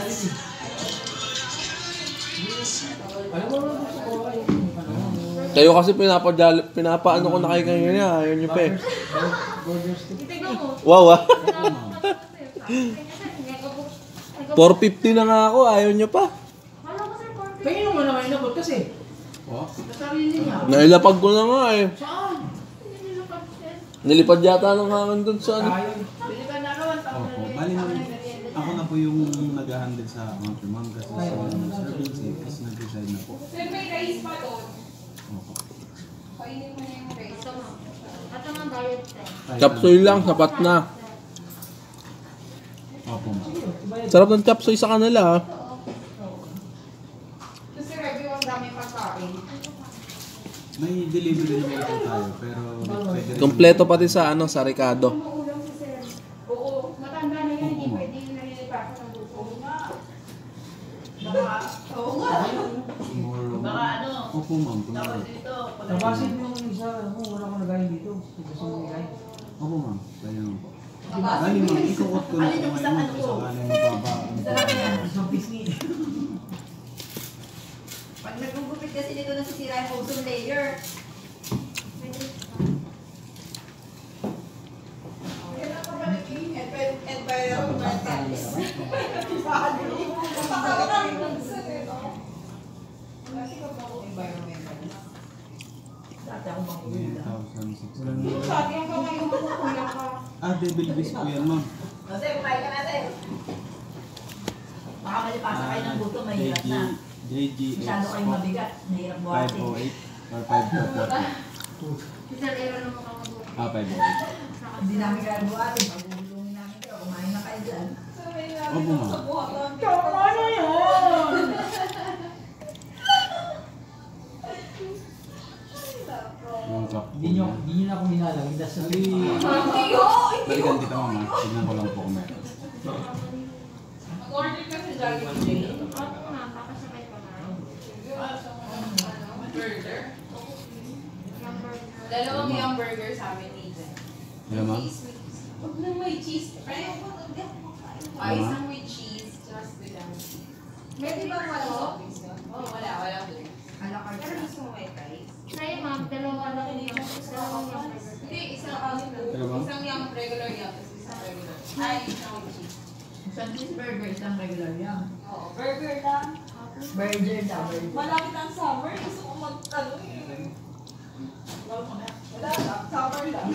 Kayo kasi pinapaano ko na kayo kanina. Ayaw nyo pa eh. 450 Wow ah. 450 na nga ako. Ayaw nyo pa. Kaya mo naman inabot kasi. Nasarili niya. Nailapag ko na nga eh. Saan? Nilipad yata ng hangin dun sa ano. Opo, bali ako na po yung nag-handle sa Mount Ma'am kasi sa service kasi nag-decide na po. Sir, may rice pa doon. Opo. Kainin mo na yung rice. At ang diet test. Chapsoy lang, sapat na. Opo, ma'am. Sarap ng chapsoy sa kanila ah. Kasi everyone dami pagkain. May delivery naman po tayo pero pwede rin. Kompleto pati sa ano, sa Ricardo. Oo, matanda na yun. Hindi pwede yung nalilipasan ng buko. Baka, oo nga. Tomorrow. Baka ano? Opo, ma'am. Tomorrow. Nabasin mo yung isa. Wala ko nagayin dito. Gusto mo nagayin. Opo, ma'am. Kaya naman po. Bali, ma'am. Ikukot ko na po ngayon ma'am. Kung sakaling mababa. Isang pisngi. Pag nagugupit kasi dito nasisira yung ozone layer. Dati ako makulit. 1,600. Sabi yung kamay mo, kulang ka. Devil Beast po yan, ma'am. Kasi kumain ka natin. Baka malipasa kayo ng buto, mahirap na. JGX Masyado kayong mabigat, mahirap buhatin. 508 or 544. Si Sir Aaron naman kakabuti. 508. Hindi namin kaya buhatin. Pag-uulungin namin kayo, kumain na kayo dyan. Opo, ma'am. Ano yun? Yung cup po Hindi nyo niya. na ako minalang. Hindi sa Balikan kita, ma'am. Tignan ko lang po kung meron. Mag-order ka sa Jollibee. Ako nga, kakasabay pa na. Burger. Yung burger. Dalawang yung burger sa amin, Ethan. Hello, ma'am. Huwag na may cheese. Isang with cheese, just without cheese. Pwede bang walo? Oh, wala doon. Alakar Pero gusto mo may rice? Sa'yo ma'am, dalawang yung burger. Hindi, isang Pero ma'am? isang yung regular yung, tapos isang regular. Ay, isang with cheese. Isang cheeseburger, isang regular yan. Oo, burger lang. Burger daw, burger. Malapit ang summer, gusto ko mag-ano eh. Wala lang, summer lang.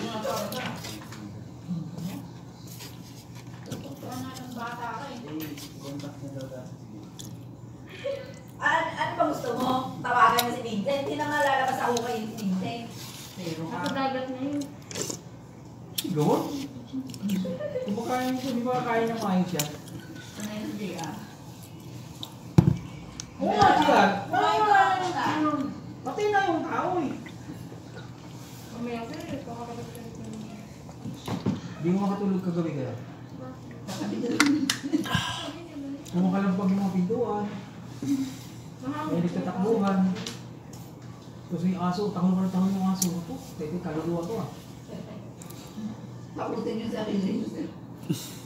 Bata ka eh. Ano ba gusto mo? Tawagan mo si Vincent? Hindi na nga lalabas ako kayo si Vincent. Pero Ako dagat na yun. Gawon? Kung makain mo, di ba kakain ng maayos yan? Sanay na si JR. Oo nga, JR. Kumain ka na. Patay na yung tao eh. Mamaya ko yun, kakakabot ka rin. Hindi mo makatulog kagabi kaya. Kumakalampag yung mga pintuan. May nagtatakbuhan. Tapos yung aso, tahon yung aso. Ito, kaluluwa to ah. Takutin yung sarili.